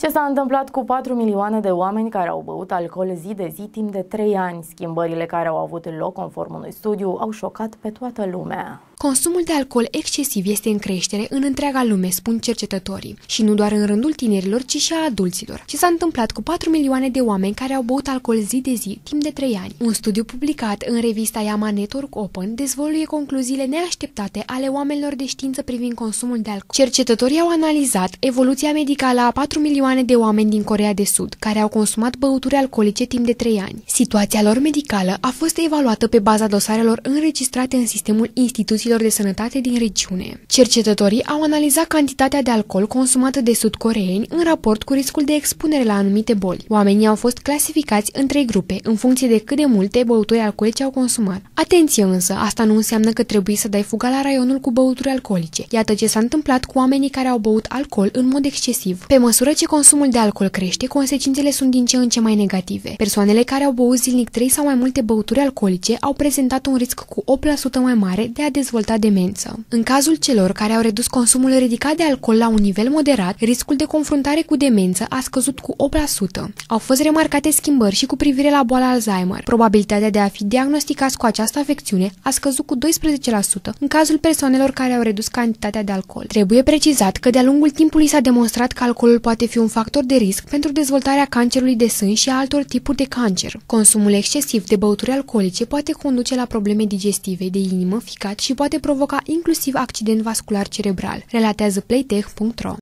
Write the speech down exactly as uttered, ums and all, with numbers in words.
Ce s-a întâmplat cu patru milioane de oameni care au băut alcool zi de zi timp de trei ani? Schimbările care au avut loc conform unui studiu au șocat pe toată lumea. Consumul de alcool excesiv este în creștere în întreaga lume, spun cercetătorii, și nu doar în rândul tinerilor, ci și a adulților. Ce s-a întâmplat cu patru milioane de oameni care au băut alcool zi de zi timp de trei ani? Un studiu publicat în revista Yama Network Open dezvăluie concluziile neașteptate ale oamenilor de știință privind consumul de alcool. Cercetătorii au analizat evoluția medicală a patru milioane de oameni din Coreea de Sud care au consumat băuturi alcoolice timp de trei ani. Situația lor medicală a fost evaluată pe baza dosarelor înregistrate în sistemul instituțiilor de sănătate din regiune. Cercetătorii au analizat cantitatea de alcool consumată de sud-coreeni în raport cu riscul de expunere la anumite boli. Oamenii au fost clasificați în trei grupe, în funcție de cât de multe băuturi alcoolice au consumat. Atenție însă, asta nu înseamnă că trebuie să dai fuga la raionul cu băuturi alcoolice. Iată ce s-a întâmplat cu oamenii care au băut alcool în mod excesiv. Pe măsură ce consumul de alcool crește, consecințele sunt din ce în ce mai negative. Persoanele care au băut zilnic trei sau mai multe băuturi alcoolice au prezentat un risc cu opt la sută mai mare de a dezvolta demență. În cazul celor care au redus consumul ridicat de alcool la un nivel moderat, riscul de confruntare cu demență a scăzut cu opt la sută. Au fost remarcate schimbări și cu privire la boala Alzheimer. Probabilitatea de a fi diagnosticați cu această afecțiune a scăzut cu doisprezece la sută în cazul persoanelor care au redus cantitatea de alcool. Trebuie precizat că de-a lungul timpului s-a demonstrat că alcoolul poate fi un factor de risc pentru dezvoltarea cancerului de sân și a altor tipuri de cancer. Consumul excesiv de băuturi alcoolice poate conduce la probleme digestive, de inimă, ficat și poate provoca inclusiv accident vascular cerebral, relatează playtech punct ro.